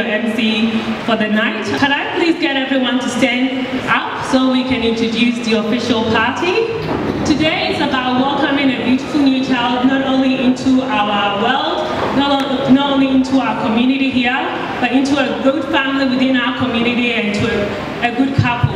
MC for the night. Can I please get everyone to stand up so we can introduce the official party? Today is about welcoming a beautiful new child not only into our world, not only into our community here, but into a good family within our community and to a good couple.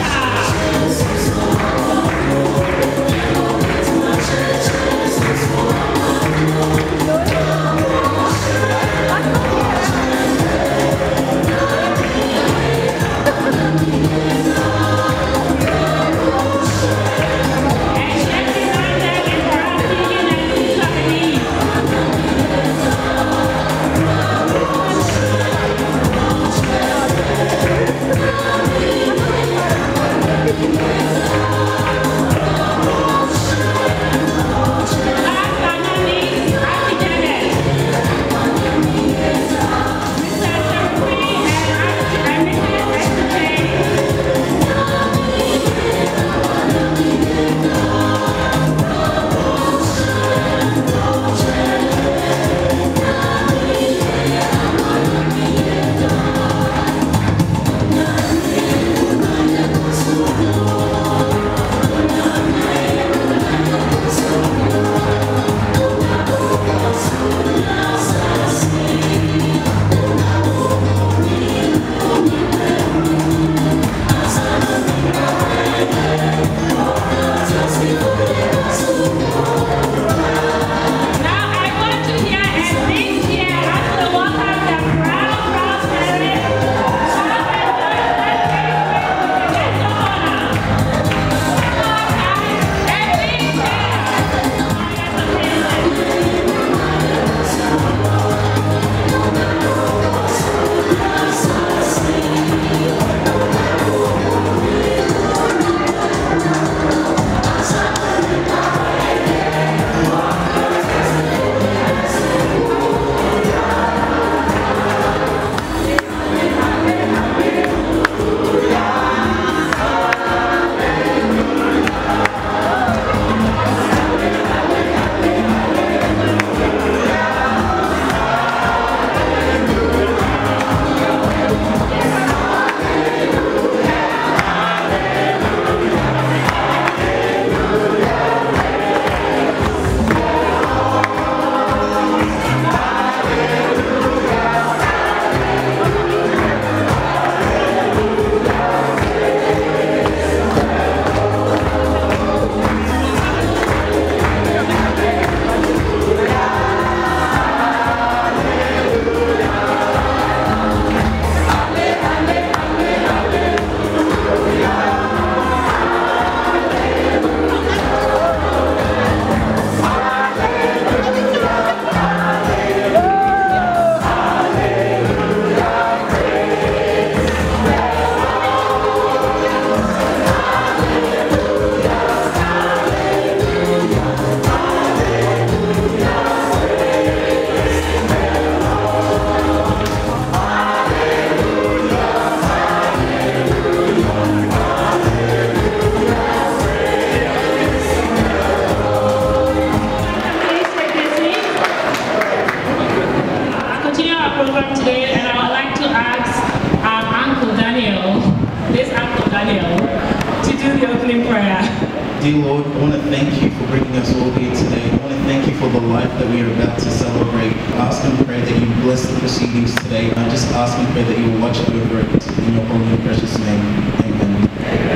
Dear Lord, I want to thank you for bringing us all here today. I want to thank you for the life that we are about to celebrate. I ask and pray that you bless the proceedings today. I just ask and pray that you will watch over it in your holy and precious name. Amen.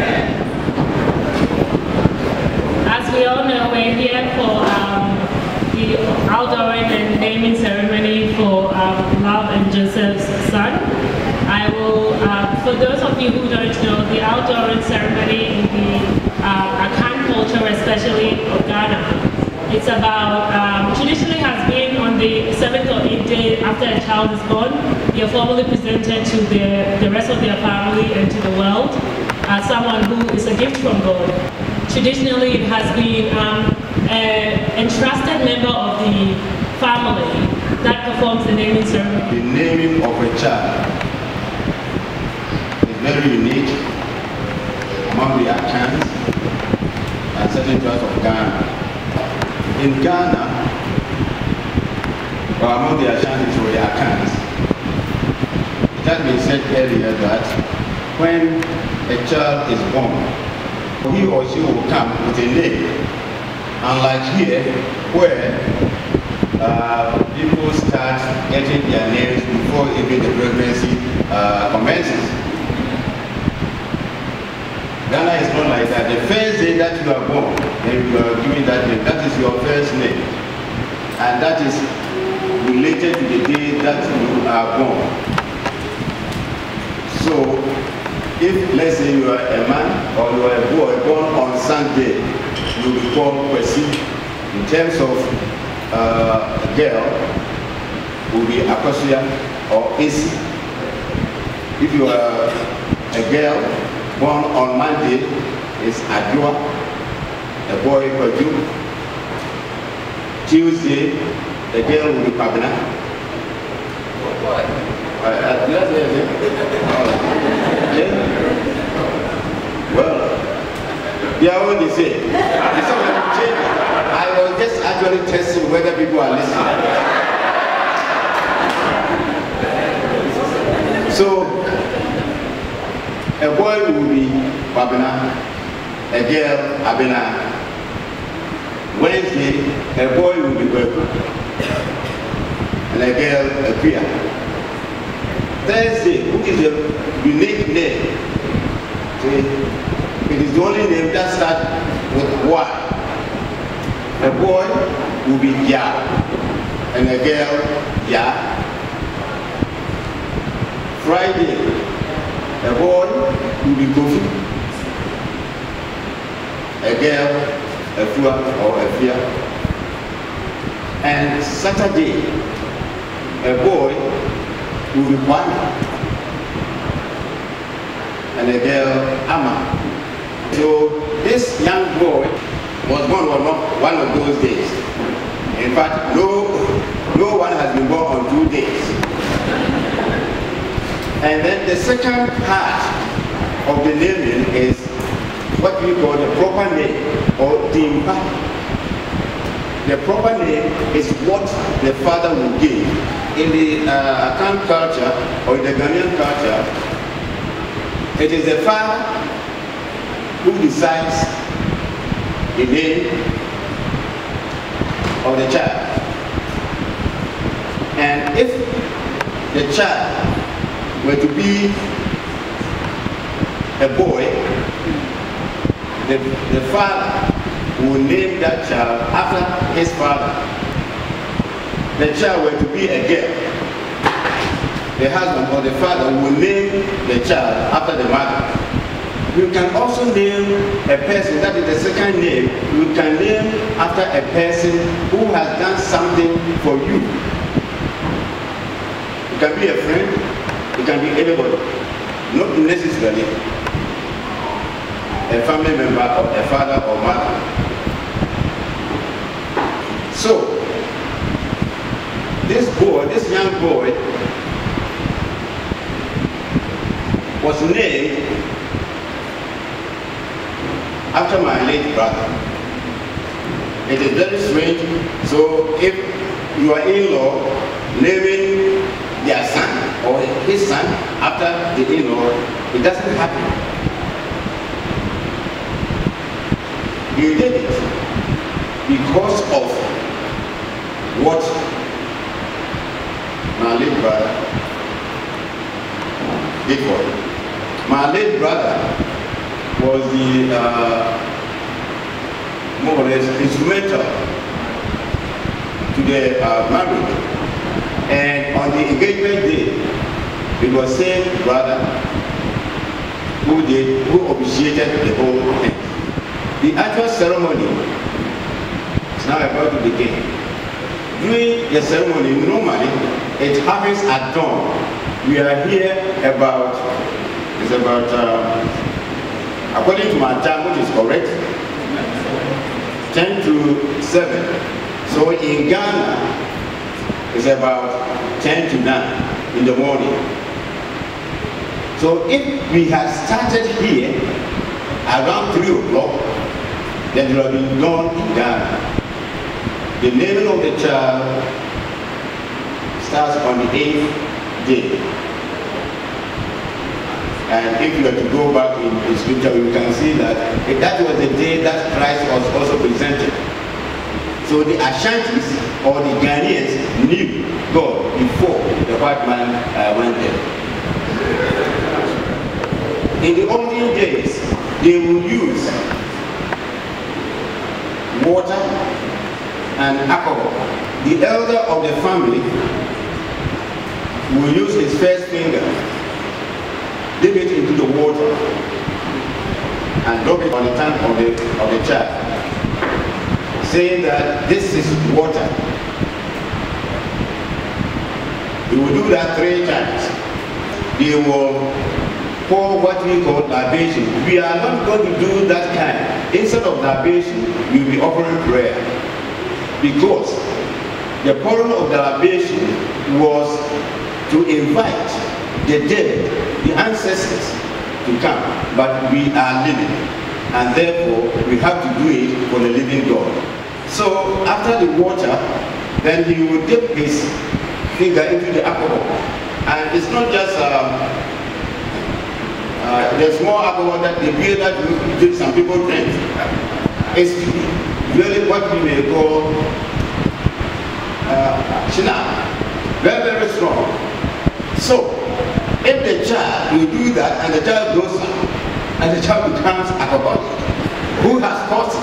As we all know, we're here for the outdooring and naming ceremony for Love and Joseph's son. I will, for those of you who don't know, the outdooring ceremony in the Akan culture, especially of Ghana, it's about, traditionally has been on the 7th or 8th day after a child is born. They are formally presented to the rest of their family and to the world as someone who is a gift from God. Traditionally, it has been an entrusted member of the family that performs the naming ceremony. The naming of a child is very unique among the Akans and certain tribes of Ghana. In Ghana, or among the Ashantis or the Akans, has been said earlier that when a child is born, he or she will come with a name. Unlike here, where people start getting their names before even the pregnancy commences. Ghana is not like that. The first day that you are born, then you are given that name. That is your first name. And that is related to the day that you are born. So, if let's say you are a man or you are a boy born on Sunday, you will be called Kwesi. In terms of a girl, will be Akosia or Isi. If you are a girl born on Monday, it's Adua, a boy Kwaju. Tuesday, the girl will be Pabina. Well, they are what they say. I was just actually testing whether people are listening. So, a boy will be Babina, a girl Abina. Wednesday, a boy will be Webu, and a girl Apia. Thursday, which is a unique name. See, it is the only name that starts with Y. A boy will be Ya, and a girl Ya. Friday, a boy will be Kofi, a girl Efua or Efia. And Saturday, a boy will be Kwame, and a girl Ama. So this young boy was born on one of those days. In fact, no one has been born on 2 days. And then the second part of the naming is what we call the proper name, or Dimba. The proper name is what the father will give. In the Akan culture, or in the Ghanaian culture, it is the father who decides the name of the child. And if the child were to be a boy, the father will name that child after his father. The child were to be a girl, the husband or the father will name the child after the mother. You can also name a person, that is the second name, you can name after a person who has done something for you. It can be a friend, it can be anybody, not necessarily a family member or a father or mother. So, this young boy was named after my late brother. It is very strange. So if you are in-law naming their son or his son after the in-law, it doesn't happen. He did it because of what my late brother did for him. My late brother was the more or less instrumental to the marriage. And on the engagement day, it was same brother who officiated the whole thing. The actual ceremony is now about to begin. During the ceremony, normally it happens at dawn. We are here according to my time, which is correct, 10 to 7. So in Ghana, it's about 10 to 9 in the morning. So if we had started here around 3 o'clock, then it would have been done in Ghana. The naming of the child starts on the 8th day. And if you are to go back in scripture, you can see that that was the day that Christ was also presented. So the Ashantis or the Ghanaians knew God before the white man went there. In the olden days, they would use water and alcohol. The elder of the family will use his first finger, dip it into the water, and drop it on the tongue of the child, saying that this is water. He will do that 3 times. They will pour what we call libation. We are not going to do that kind. Instead of libation, we will be offering prayer. Because the pouring of the libation was to invite the dead, the ancestors, to come. But we are living, and therefore we have to do it for the living God. So after the water, then he will dip his finger into the alcohol. And it's not just the small alcohol that the beer that some people drink. It's really what we may call China. Very, very strong. So, if the child will do that and the child grows up and the child becomes alcoholic, who has caused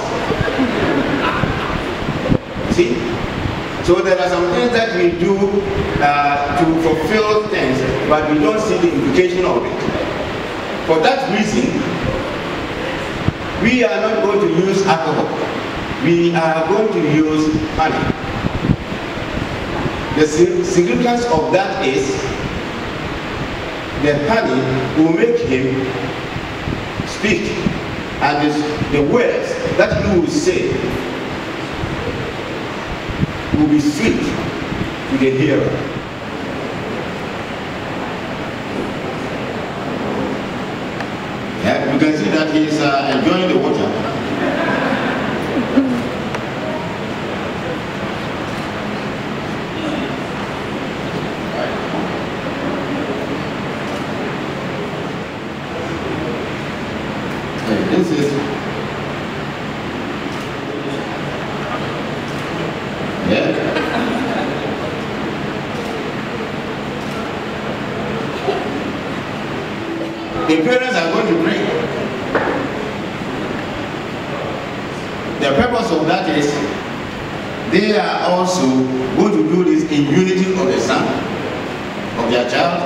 it? See? So there are some things that we do to fulfill things, but we don't see the implication of it. For that reason, we are not going to use alcohol. We are going to use honey. The significance of that is the honey will make him speak, and the words that he will say will be sweet to the hearer. Yeah, you can see that he is enjoying the water. This is the parents are going to drink. The purpose of that is they are also going to do this in unity of the son, of their child.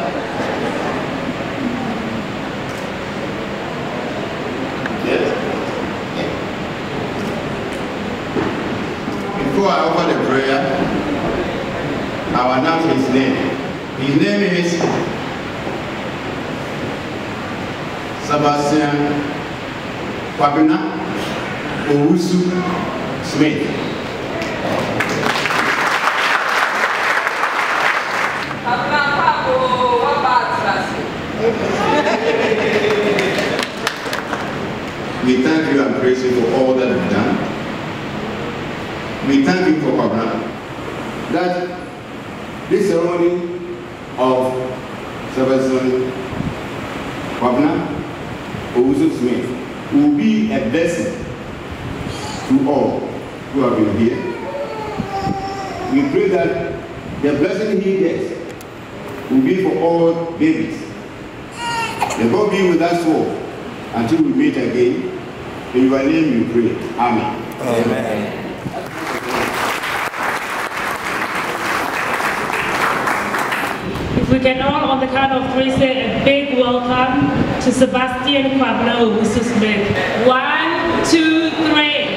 Yes. Yeah. Before I offer the prayer, I will announce his name. His name is Sebastian Kwabena Owusu Smith. We thank you and praise you for all that you've done. We thank you for Kwabena, that this ceremony of Sebastian Kwabena Owusu Smith will be a blessing to all who have been here. We pray that the blessing he gets will be for all babies. May God be with us all until we meet again. In your name we pray. Amen. Amen. If we can all, on the count of 3, say a big welcome to Sebastian Kwabena Owusu Smith. 1, 2, 3.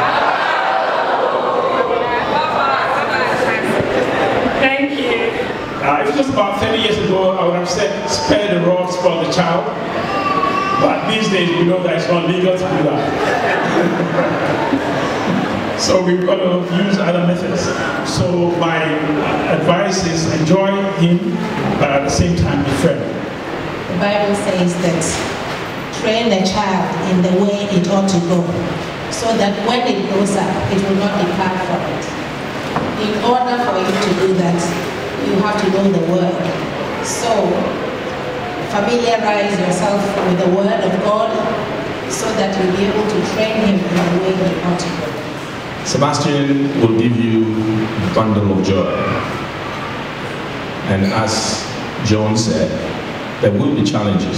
Thank you. It was about 30 years ago, I would have said, spare the rod, spoil the child. But these days, we know that it's not legal to do that. So we've got to use other methods. So my advice is enjoy him, but at the same time be fair. The Bible says that train a child in the way it ought to go, so that when it grows up, it will not depart from it. In order for you to do that, you have to know the word. So familiarize yourself with the Word of God so that you'll be able to train him in the way he ought to go. Sebastian will give you a bundle of joy. And as John said, there will be challenges.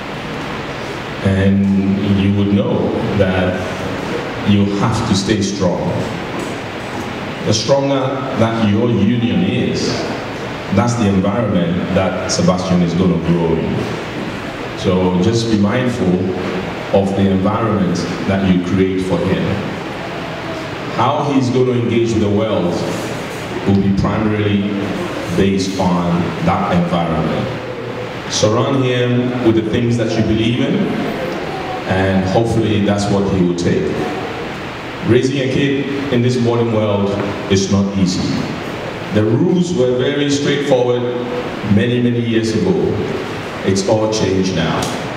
And you would know that you have to stay strong. The stronger that your union is, that's the environment that Sebastian is going to grow in. So just be mindful of the environment that you create for him. How he's going to engage with the world will be primarily based on that environment. Surround him with the things that you believe in, and hopefully that's what he will take. Raising a kid in this modern world is not easy. The rules were very straightforward many, many years ago. It's all changed now.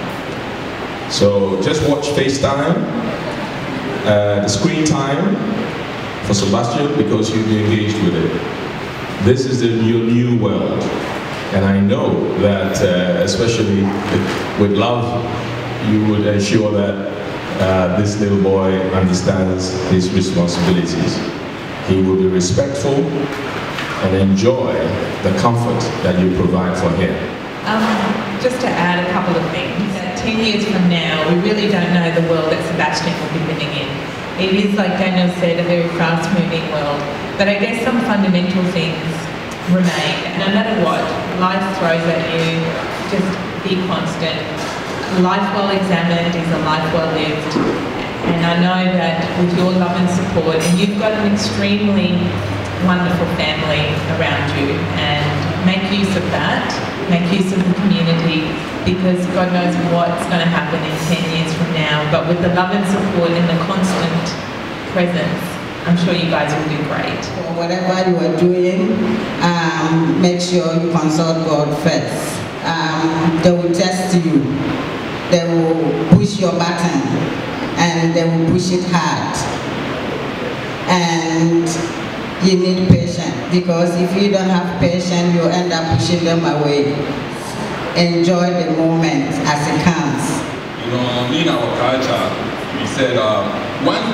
So just watch FaceTime, the screen time for Sebastian, because you'll be engaged with it. This is your new world. And I know that, especially with love, you would ensure that this little boy understands his responsibilities. He will be respectful and enjoy the comfort that you provide for him. Just to add a couple of things. 10 years from now, we really don't know the world that Sebastian will be living in. It is, like Daniel said, a very fast-moving world. But I guess some fundamental things remain. No matter what life throws at you, just be constant. Life well examined is a life well lived. And I know that with your love and support, and you've got an extremely wonderful family around you, and make use of that, make use of the community, because God knows what's going to happen in 10 years from now. But with the love and support and the constant presence, I'm sure you guys will do great. Whatever you are doing, make sure you consult God first. They will test you. They will push your button, and they will push it hard. And you need patience, because if you don't have patience, you'll end up pushing them away. Enjoy the moment as it comes. You know, in our culture, we said once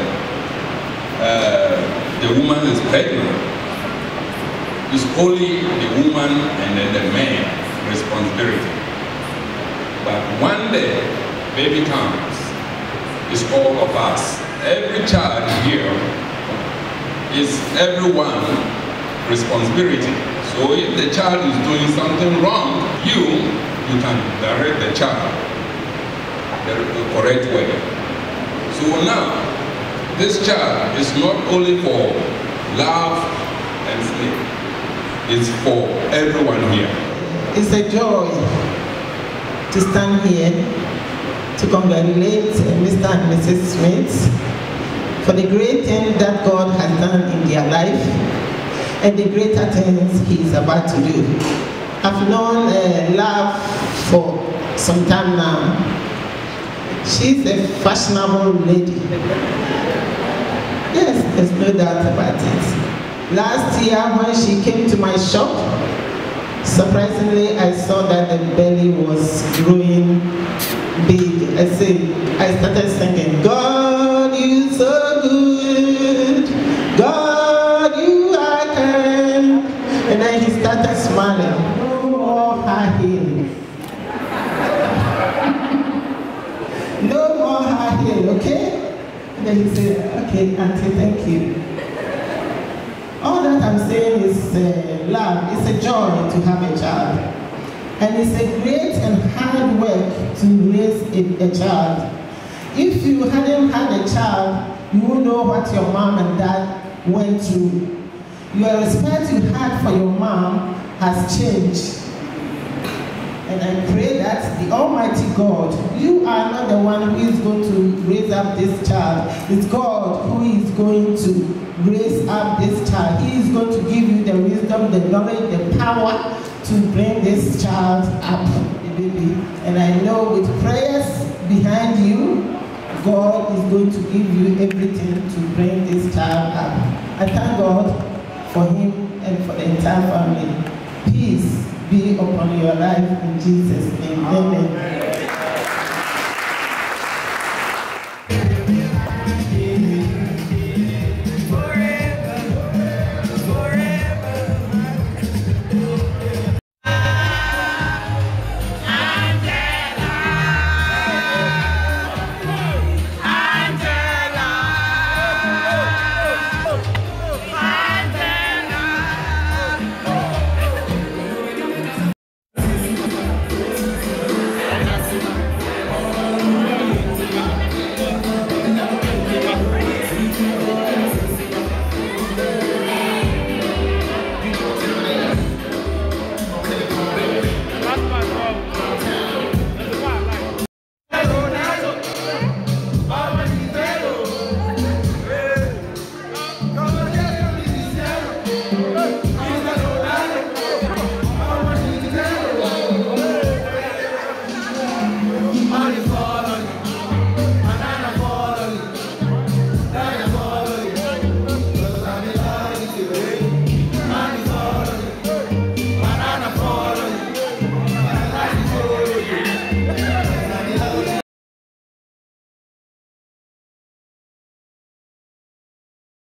the woman is pregnant, it's only the woman and then the man responsibility. But one day, baby comes, it's all of us. Every child here is everyone's responsibility. So if the child is doing something wrong, you can direct the child the correct way. So now, this child is not only for love and sleep, it's for everyone here. It's a joy to stand here to congratulate Mr. and Mrs. Smith for the great thing that God has done in their life and the greater things He is about to do. I've known Love for some time now. She's a fashionable lady. Yes, there's no doubt about it. Last year when she came to my shop, surprisingly I saw that the belly was growing big. I started singing, God, you so good. God, you are kind. And then he started smiling. No more high heels. No more high heels, okay? And then he said, okay, Auntie, thank you. All that I'm saying is love. It's a joy to have a child. And it's a great and hard work to raise a child. If you hadn't had a child, you won't know what your mom and dad went through. Your respect you had for your mom has changed. And I pray that the Almighty God, you are not the one who is going to raise up this child. It's God who is going to raise up this child. He is going to give you the wisdom, the knowledge, the power to bring this child up, the baby. And I know with prayers behind you, God is going to give you everything to bring this child up. I thank God for him and for the entire family. Peace be upon your life in Jesus' name. Amen.